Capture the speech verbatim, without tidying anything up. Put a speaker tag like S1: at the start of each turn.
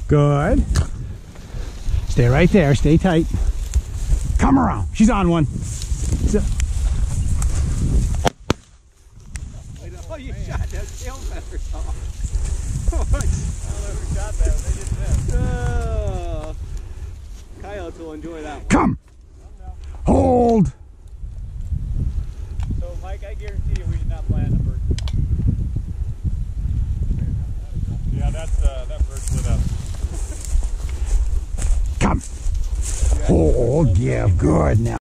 S1: Good. Stay right there. Stay tight. Come around. She's on one. So,
S2: oh, you shot that tail feathers off. I don't know who shot that. They didn't miss. Oh, coyotes will enjoy that one.
S1: come. Hold.
S2: So, Mike, I guarantee you we did not plant a bird. Yeah, that's uh, that bird lit up.
S1: Come. Hold. Yeah, good now.